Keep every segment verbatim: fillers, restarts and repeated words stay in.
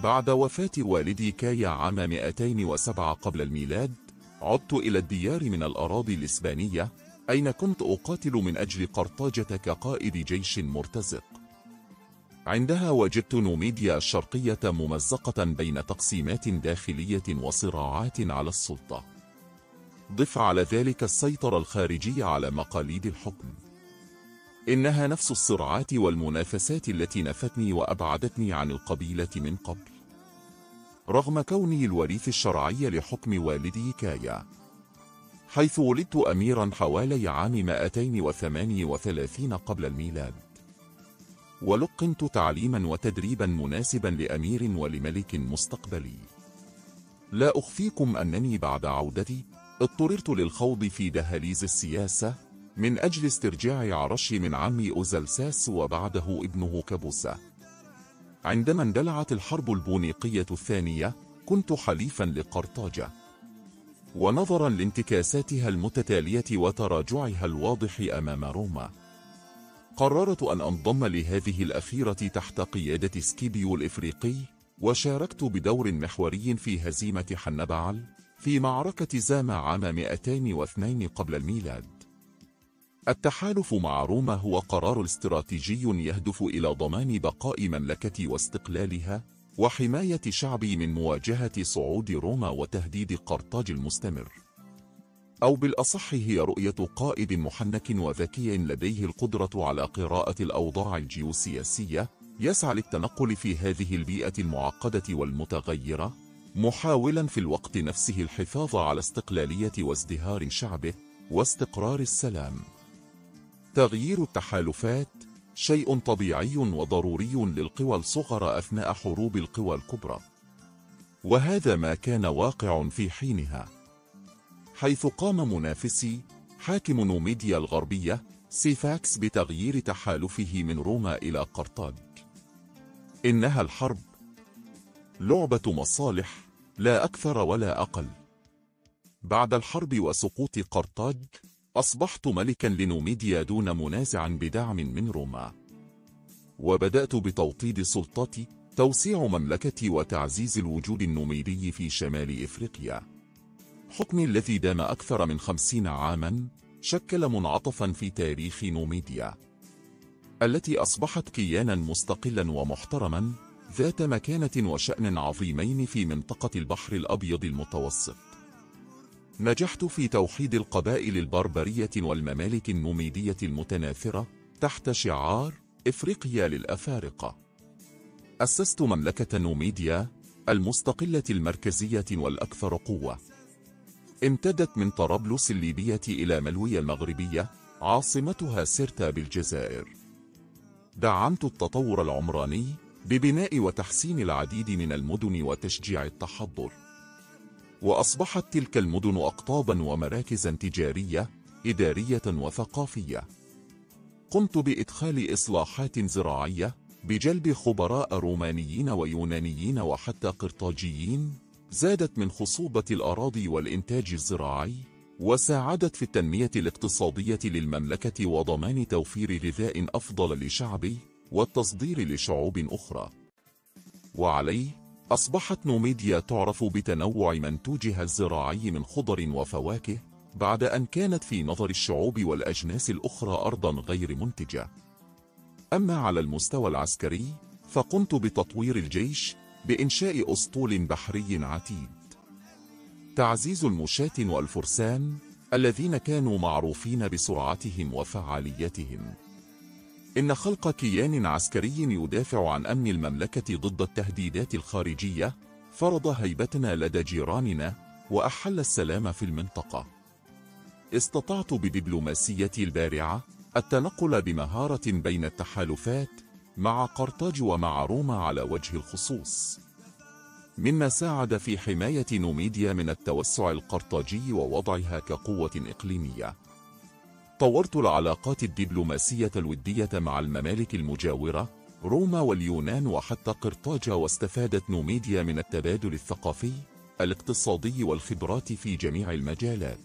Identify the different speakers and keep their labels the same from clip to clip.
Speaker 1: بعد وفاة والدي كايا عام مئتين وسبعة قبل الميلاد، عدت إلى الديار من الأراضي الإسبانية، أين كنت أقاتل من أجل قرطاجة كقائد جيش مرتزق. عندها وجدت نوميديا الشرقية ممزقة بين تقسيمات داخلية وصراعات على السلطة. ضف على ذلك السيطرة الخارجية على مقاليد الحكم. إنها نفس الصراعات والمنافسات التي نفتني وأبعدتني عن القبيلة من قبل. رغم كوني الوريث الشرعي لحكم والدي كايا، حيث ولدت أميرا حوالي عام مئتين وثمانية وثلاثين قبل الميلاد، ولقنت تعليما وتدريبا مناسبا لأمير ولملك مستقبلي. لا أخفيكم أنني بعد عودتي اضطررت للخوض في دهاليز السياسة من أجل استرجاع عرشي من عمي أوزلساس وبعده ابنه كابوسا. عندما اندلعت الحرب البونيقية الثانية كنت حليفا لقرطاجة، ونظرا لانتكاساتها المتتالية وتراجعها الواضح أمام روما، قررت أن أنضم لهذه الأخيرة تحت قيادة سكيبيو الإفريقي، وشاركت بدور محوري في هزيمة حنبعل في معركة زاما عام مئتين واثنين قبل الميلاد. التحالف مع روما هو قرار استراتيجي يهدف إلى ضمان بقاء مملكتي واستقلالها وحماية شعبي من مواجهة صعود روما وتهديد قرطاج المستمر. أو بالأصح هي رؤية قائد محنك وذكي لديه القدرة على قراءة الأوضاع الجيوسياسية، يسعى للتنقل في هذه البيئة المعقدة والمتغيرة، محاولا في الوقت نفسه الحفاظ على استقلالية وازدهار شعبه واستقرار السلام. تغيير التحالفات شيء طبيعي وضروري للقوى الصغرى أثناء حروب القوى الكبرى، وهذا ما كان واقع في حينها، حيث قام منافسي حاكم نوميديا الغربية سيفاكس بتغيير تحالفه من روما إلى قرطاج. إنها الحرب لعبة مصالح، لا أكثر ولا أقل. بعد الحرب وسقوط قرطاج أصبحت ملكا لنوميديا دون منازع بدعم من روما، وبدأت بتوطيد سلطتي، توسيع مملكتي وتعزيز الوجود النوميدي في شمال إفريقيا. حكمي الذي دام أكثر من خمسين عاما شكل منعطفا في تاريخ نوميديا، التي أصبحت كيانا مستقلا ومحترما ذات مكانة وشأن عظيمين في منطقة البحر الأبيض المتوسط. نجحت في توحيد القبائل البربرية والممالك النوميدية المتناثرة تحت شعار إفريقيا للأفارقة. أسست مملكة نوميديا المستقلة المركزية والأكثر قوة، امتدت من طرابلس الليبية إلى ملوية المغربية عاصمتها سيرتا بالجزائر. دعمت التطور العمراني ببناء وتحسين العديد من المدن وتشجيع التحضر، وأصبحت تلك المدن أقطابا ومراكزا تجارية، إدارية وثقافية. قمت بإدخال إصلاحات زراعية بجلب خبراء رومانيين ويونانيين وحتى قرطاجيين، زادت من خصوبة الأراضي والإنتاج الزراعي، وساعدت في التنمية الاقتصادية للمملكة وضمان توفير غذاء أفضل لشعبي والتصدير لشعوب أخرى. وعليه أصبحت نوميديا تعرف بتنوع منتوجها الزراعي من خضر وفواكه، بعد أن كانت في نظر الشعوب والأجناس الأخرى أرضا غير منتجة. أما على المستوى العسكري فقمت بتطوير الجيش بإنشاء أسطول بحري عتيد، تعزيز المشاة والفرسان الذين كانوا معروفين بسرعتهم وفعاليتهم. إن خلق كيان عسكري يدافع عن أمن المملكة ضد التهديدات الخارجية فرض هيبتنا لدى جيراننا وأحل السلام في المنطقة. استطعت بدبلوماسيتي البارعة التنقل بمهارة بين التحالفات مع قرطاج ومع روما على وجه الخصوص، مما ساعد في حماية نوميديا من التوسع القرطاجي ووضعها كقوة إقليمية. طورت العلاقات الدبلوماسية الودية مع الممالك المجاورة روما واليونان وحتى قرطاج، واستفادت نوميديا من التبادل الثقافي، الاقتصادي والخبرات في جميع المجالات.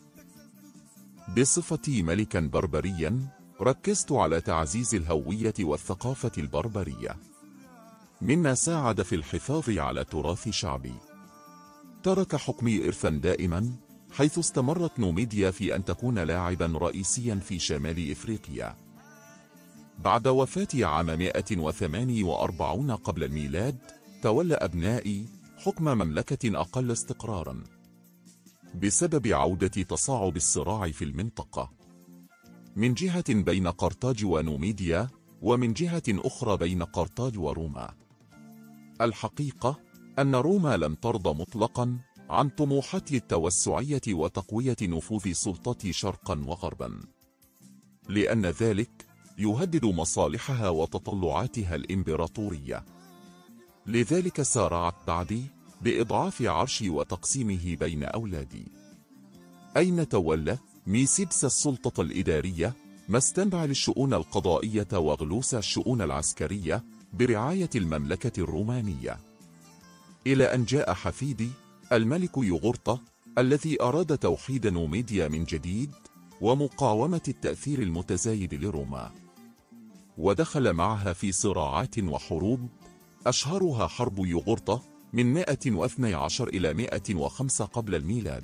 Speaker 1: بصفتي ملكا بربريا ركزت على تعزيز الهوية والثقافة البربرية، مما ساعد في الحفاظ على تراث شعبي. ترك حكمي إرثا دائما، حيث استمرت نوميديا في أن تكون لاعبا رئيسيا في شمال إفريقيا. بعد وفاة عام مئة وثمانية وأربعين قبل الميلاد، تولى أبنائي حكم مملكة أقل استقرارا، بسبب عودة تصاعد الصراع في المنطقة، من جهة بين قرطاج ونوميديا، ومن جهة أخرى بين قرطاج وروما. الحقيقة أن روما لم ترضى مطلقا عن طموحات التوسعية وتقوية نفوذ سلطتها شرقا وغربا، لأن ذلك يهدد مصالحها وتطلعاتها الإمبراطورية. لذلك سارعت بعدي بإضعاف عرشي وتقسيمه بين أولادي. أين تولى ميسيبس السلطة الإدارية، ما استنبع الشؤون القضائية وغلوس الشؤون العسكرية برعاية المملكة الرومانية، إلى أن جاء حفيدي الملك يوغورطة، الذي أراد توحيد نوميديا من جديد ومقاومة التأثير المتزايد لروما، ودخل معها في صراعات وحروب، أشهرها حرب يوغورطة من مئة واثني عشر إلى مئة وخمسة قبل الميلاد.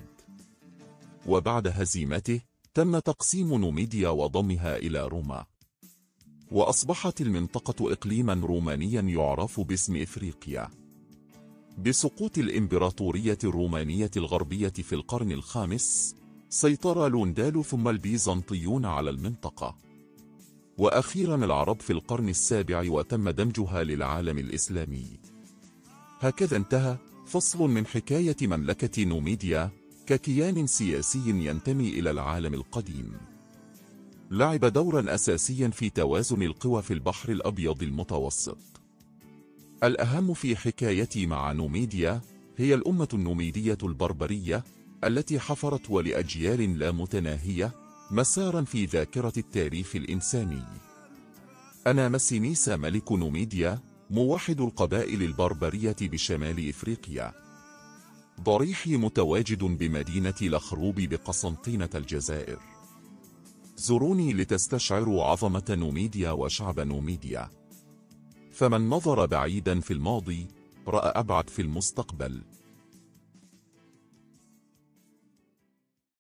Speaker 1: وبعد هزيمته تم تقسيم نوميديا وضمها إلى روما، وأصبحت المنطقة إقليما رومانيا يعرف باسم إفريقيا. بسقوط الإمبراطورية الرومانية الغربية في القرن الخامس، سيطر لوندال ثم البيزنطيون على المنطقة، وأخيرا العرب في القرن السابع، وتم دمجها للعالم الإسلامي. هكذا انتهى فصل من حكاية مملكة نوميديا ككيان سياسي ينتمي إلى العالم القديم. لعب دورا أساسيا في توازن القوى في البحر الأبيض المتوسط. الأهم في حكايتي مع نوميديا هي الأمة النوميدية البربرية، التي حفرت ولأجيال لا متناهية مسارا في ذاكرة التاريخ الإنساني. أنا مسينيس ملك نوميديا، موحد القبائل البربرية بشمال إفريقيا. ضريحي متواجد بمدينة لخروب بقسنطينة الجزائر. زوروني لتستشعروا عظمة نوميديا وشعب نوميديا. فمن نظر بعيدا في الماضي رأى أبعد في المستقبل.